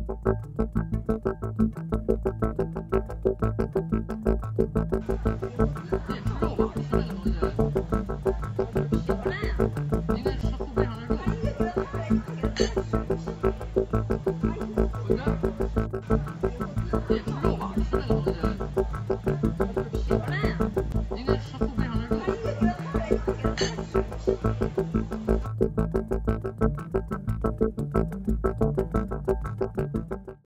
应该是会非常的热。